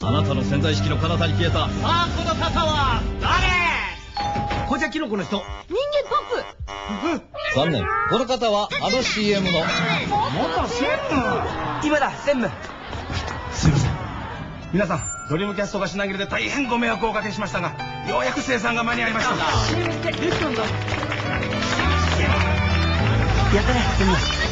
あなたの潜在意識の彼方に消えた。さあこの方は誰？紅茶キノコの人。 人間ポップ。 残念。この方はあの CM の元専務。 今だ専務。 すいません。皆さんドリームキャストが品切れで大変ご迷惑をおかけしましたが、ようやく生産が間に合いました。 やったね専務。